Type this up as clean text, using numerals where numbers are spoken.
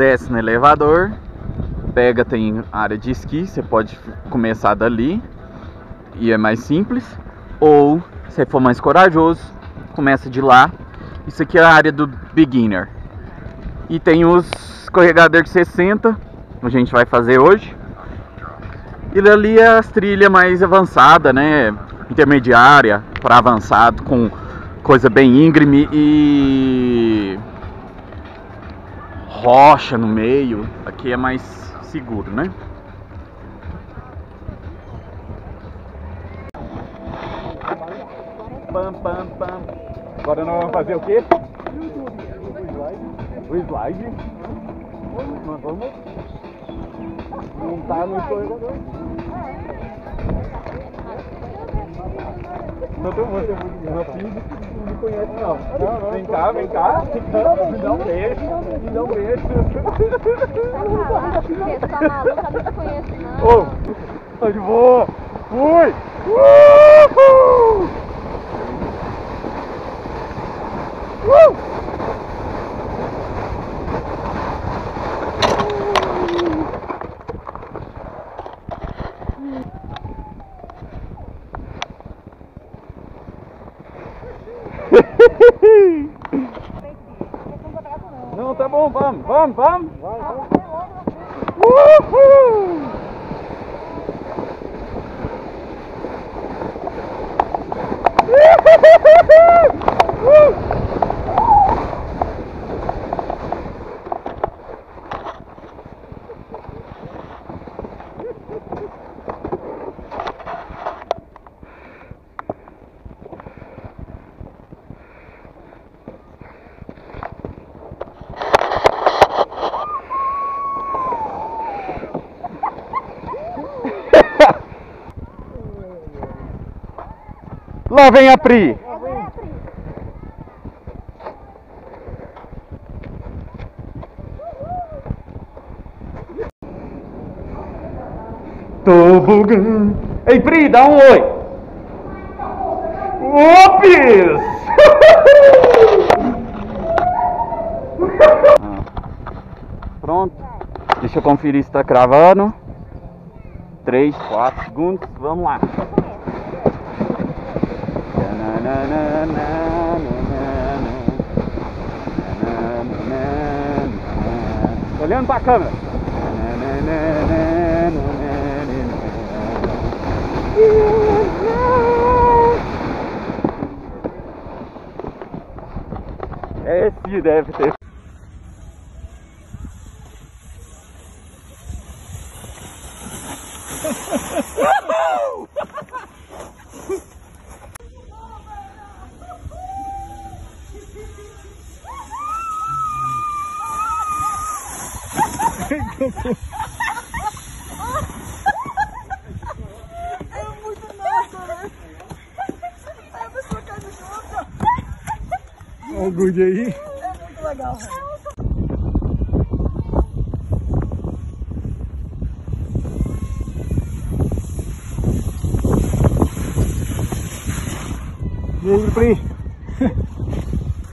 desce no elevador, pega, tem área de esqui, você pode começar dali e é mais simples. Ou, se for mais corajoso, começa de lá. Isso aqui é a área do beginner. E tem os escorregador de 60, a gente vai fazer hoje. E ali é as trilhas mais avançadas, né? Intermediária para avançado, com coisa bem íngreme e rocha no meio. Aqui é mais seguro, né? Pam, pam, pam. Agora nós vamos fazer o quê? O slide. Nós vamos montar no escorregador. Não finge que não me conhece, não. Vem cá, vem cá. Me dá um beijo. Me dá um beijo. Porque sua maluca não te conhece, não. Ô, tá de boa. Fui. Não, tá bom, vamos. Uhul! Lá vem a Pri. Tobogã. Ei, Pri, dá um oi. Opis! Pronto. Deixa eu conferir se está cravando. 3, 4 segundos. Vamos lá. Olhando para a câmera. Esse deve ter. É muito massa, né? É a pessoa cai no chão. Olha o gude aí. É muito legal, velho. E aí, Pri?